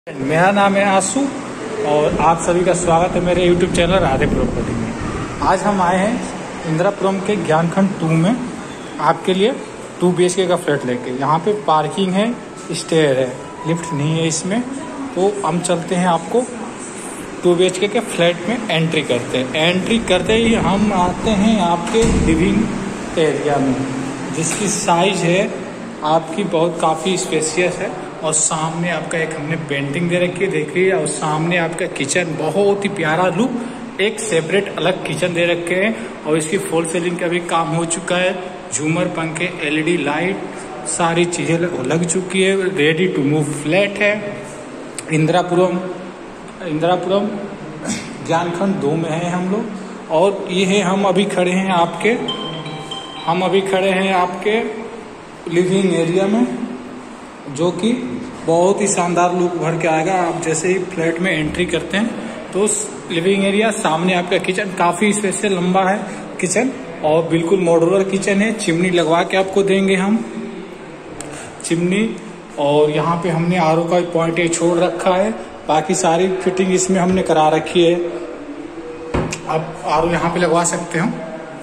मेरा नाम है आशु और आप सभी का स्वागत है मेरे YouTube चैनल राधे प्रॉपर्टी में। आज हम आए हैं इंदिरापुरम के ज्ञानखंड 2 में आपके लिए 2 BHK का फ्लैट लेके। यहाँ पे पार्किंग है, स्टेयर है, लिफ्ट नहीं है इसमें। तो हम चलते हैं, आपको 2 BHK के फ्लैट में एंट्री करते हैं। एंट्री करते ही हम आते हैं आपके लिविंग एरिया में, जिसकी साइज है आपकी बहुत काफ़ी स्पेशियस है। और सामने आपका एक हमने पेंटिंग दे रखी है, देखिए। और सामने आपका किचन, बहुत ही प्यारा लुक, एक सेपरेट अलग किचन दे रखे हैं। और इसकी फॉल सीलिंग का भी काम हो चुका है। झूमर, पंखे, LED लाइट, सारी चीज़ें लग चुकी है। रेडी टू मूव फ्लैट है। इंदिरापुरम ज्ञानखंड 2 में है हम लोग। और ये है, हम अभी खड़े हैं आपके लिविंग एरिया में, जो कि बहुत ही शानदार लुक भर के आएगा। आप जैसे ही फ्लैट में एंट्री करते हैं तो लिविंग एरिया, सामने आपका किचन, काफ़ी स्पेशल लंबा है किचन और बिल्कुल मॉड्यूलर किचन है। चिमनी लगवा के आपको देंगे हम, चिमनी। और यहाँ पे हमने RO का पॉइंट ये छोड़ रखा है। बाकी सारी फिटिंग इसमें हमने करा रखी है। आप RO यहाँ पे लगवा सकते हो।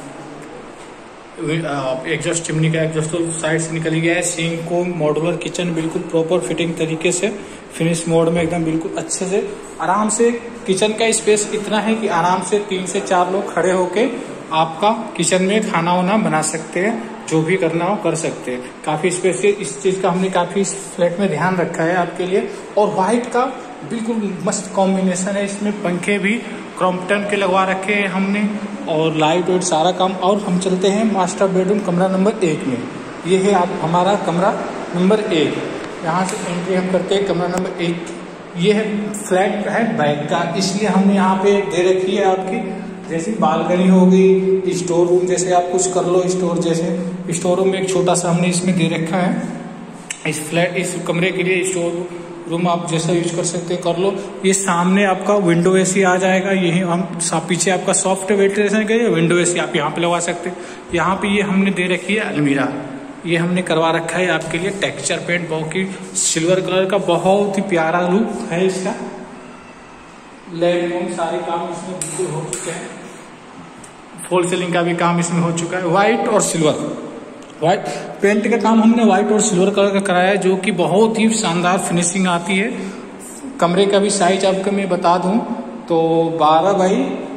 एग्जॉस्ट, चिमनी का एग्जॉस्ट तो साइड से निकल गया है। सिंक को, मॉड्यूलर किचन बिल्कुल प्रॉपर फिटिंग तरीके से, फिनिश मोड में एकदम बिल्कुल अच्छे से। आराम से किचन का स्पेस इतना है कि आराम से 3 से 4 लोग खड़े होके आपका किचन में खाना वाना बना सकते हैं। जो भी करना हो कर सकते हैं। काफी स्पेस है, इस चीज का हमने काफी इस फ्लैट में ध्यान रखा है आपके लिए। और व्हाइट का बिल्कुल मस्त कॉम्बिनेशन है। इसमें पंखे भी क्रॉम्पटन के लगवा रखे हैं हमने, और लाइट वाइट सारा काम। और हम चलते हैं मास्टर बेडरूम कमरा नंबर 1 में। ये है आप हमारा कमरा नंबर 1। यहाँ से एंट्री हम करते हैं कमरा नंबर 1। ये है फ्लैट है बैक का, इसलिए हमने यहाँ पे दे रखी है आपकी, जैसे बालकनी हो गई, स्टोर रूम जैसे आप कुछ कर लो, स्टोर जैसे स्टोर रूम में एक छोटा सा हमने इसमें दे रखा है। इस कमरे के लिए स्टोर रूम आप जैसा यूज कर सकते हैं, कर लो। ये सामने आपका विंडो AC आ जाएगा। यही हम पीछे आपका सॉफ्ट वेंटिलेशन का विंडो AC आप यहाँ पे लगा सकते हैं। यहाँ पे ये हमने दे रखी है अलमीरा, ये हमने करवा रखा है आपके लिए टेक्सचर पेंट, बहुत सिल्वर कलर का, बहुत ही प्यारा लुक है इसका। लैंड सारे काम इसमें बिल्कुल हो चुके हैं। फॉल सीलिंग का भी काम इसमें हो चुका है। व्हाइट और सिल्वर, व्हाइट पेंट का काम हमने व्हाइट और सिल्वर कलर का कराया है, जो कि बहुत ही शानदार फिनिशिंग आती है। कमरे का भी साइज आपको मैं बता दूं तो 12 बाई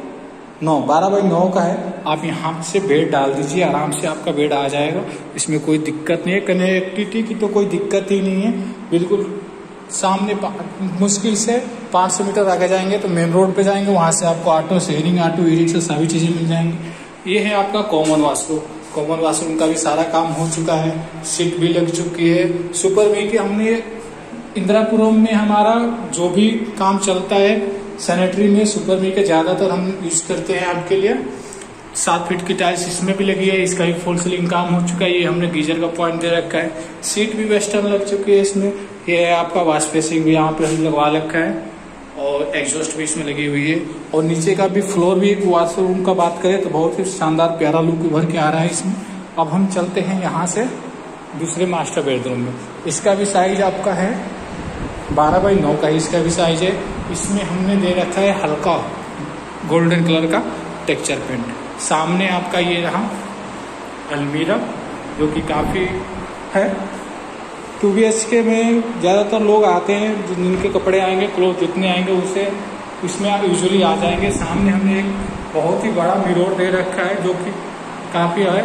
9 का है। आप यहाँ से बेड डाल दीजिए, आराम से आपका बेड आ जाएगा। इसमें कोई दिक्कत नहीं है। कनेक्टिविटी की तो कोई दिक्कत ही नहीं है। बिल्कुल सामने मुश्किल से 500 मीटर आगे जाएंगे तो मेन रोड पे जाएंगे, वहां से आपको ऑटो शेयरिंग, ऑटो ई-रिक्शा सभी चीजें मिल जाएंगी। ये है आपका कॉमन वाशरूम का भी सारा काम हो चुका है। सीट भी लग चुकी है। सुपर वी के हमने इंदिरापुरम में हमारा जो भी काम चलता है सैनिटरी में, सुपर वी के ज्यादातर हम यूज करते हैं आपके लिए। 7 फीट की टाइल्स इसमें भी लगी है। इसका भी फॉल सीलिंग काम हो चुका है। ये हमने गीजर का पॉइंट दे रखा है। सीट भी वेस्टर्न लग चुकी है इसमें। ये है आपका वॉश बेसिन भी यहाँ पे लगवा रखा है, और एग्जॉस्ट भी इसमें लगी हुई है। और नीचे का भी फ्लोर भी, वॉशरूम का बात करें तो बहुत ही शानदार प्यारा लुक भर के आ रहा है इसमें। अब हम चलते हैं यहाँ से दूसरे मास्टर बेडरूम में। इसका भी साइज आपका है 12 बाई 9 का, इसका भी साइज है। इसमें हमने दे रखा है हल्का गोल्डन कलर का टेक्सचर पेंट। सामने आपका ये रहा अलमीरा, जो कि काफी है। 2 BHK में ज्यादातर लोग आते हैं, जिनके कपड़े आएंगे, क्लोथ जितने आएंगे उसे इसमें यूजुअली आ जाएंगे। सामने हमने एक बहुत ही बड़ा मिरर दे रखा है, जो कि काफी है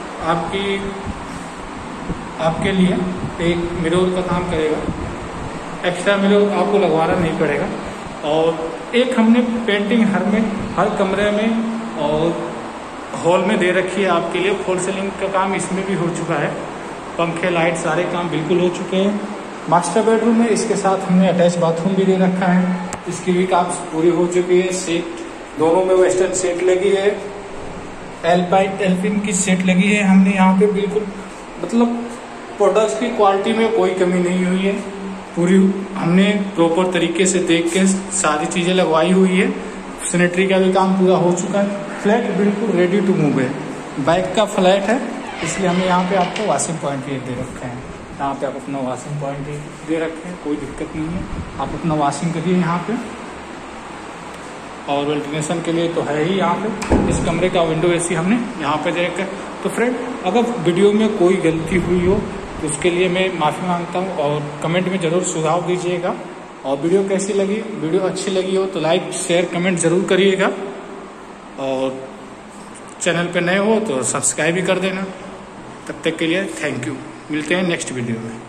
आपके लिए एक मिरर का काम करेगा। एक्स्ट्रा मिरर आपको लगवाना नहीं पड़ेगा। और एक हमने पेंटिंग हर कमरे में और हॉल में दे रखी है आपके लिए। फॉल सीलिंग का काम इसमें भी हो चुका है। पंखे, लाइट सारे काम बिल्कुल हो चुके हैं। मास्टर बेडरूम में इसके साथ हमने अटैच बाथरूम भी दे रखा है। इसकी भी काम पूरी हो चुकी है। सीट दोनों में वेस्टर्न सेट लगी है। एल्पिन की सेट लगी है हमने यहाँ पे। बिल्कुल मतलब प्रोडक्ट्स की क्वालिटी में कोई कमी नहीं हुई है। पूरी हमने प्रॉपर तरीके से देख के सारी चीजें लगवाई हुई है। सैनिटरी का भी काम पूरा हो चुका है। फ्लैट बिल्कुल रेडी टू मूव है। बैक का फ्लैट है, इसलिए हमने यहाँ पे आपको वॉशिंग पॉइंट भी दे रखे हैं। यहाँ पे आप अपना वॉशिंग पॉइंट दे रखे हैं, कोई दिक्कत नहीं है, आप अपना वॉशिंग करिए यहाँ पे। और वेंटिलेशन के लिए तो है ही यहाँ पे, इस कमरे का विंडो एसी हमने यहाँ पे दे रखा है। तो फ्रेंड, अगर वीडियो में कोई गलती हुई हो तो उसके लिए मैं माफ़ी मांगता हूँ, और कमेंट में ज़रूर सुझाव दीजिएगा। और वीडियो कैसी लगी, वीडियो अच्छी लगी हो तो लाइक शेयर कमेंट ज़रूर करिएगा, और चैनल पे नए हो तो सब्सक्राइब भी कर देना। तब तक के लिए थैंक यू, मिलते हैं नेक्स्ट वीडियो में।